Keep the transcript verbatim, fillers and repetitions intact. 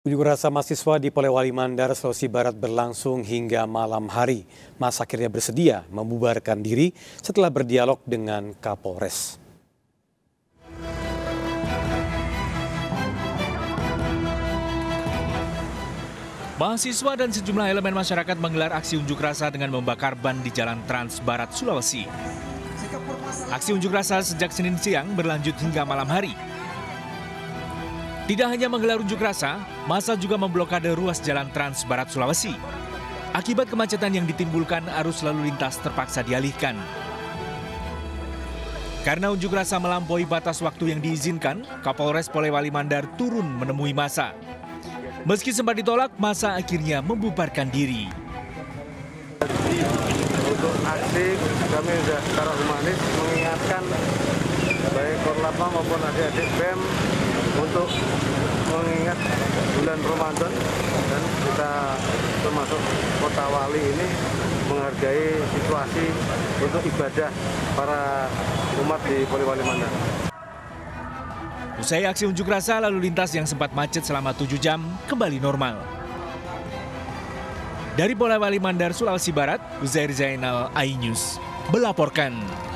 Unjuk rasa mahasiswa di Polewali Mandar, Sulawesi Barat berlangsung hingga malam hari. Massa akhirnya bersedia membubarkan diri setelah berdialog dengan Kapolres. Mahasiswa dan sejumlah elemen masyarakat menggelar aksi unjuk rasa dengan membakar ban di Jalan Trans Barat, Sulawesi. Aksi unjuk rasa sejak Senin siang berlanjut hingga malam hari. Tidak hanya menggelar unjuk rasa, massa juga memblokade ruas Jalan Trans Barat Sulawesi. Akibat kemacetan yang ditimbulkan, arus lalu lintas terpaksa dialihkan. Karena unjuk rasa melampaui batas waktu yang diizinkan, Kapolres Polewali Mandar turun menemui massa. Meski sempat ditolak, massa akhirnya membubarkan diri. Untuk aksi kami sudah secara humanis mengingatkan baik Korlapma maupun adik-adik B E M untuk mengingat bulan Ramadan, dan kita termasuk Kota Wali ini menghargai situasi untuk ibadah para umat di Polewali Mandar. Usai aksi unjuk rasa, lalu lintas yang sempat macet selama tujuh jam kembali normal. Dari Polewali Mandar, Sulawesi Barat, Uzair Zainal, iNews melaporkan.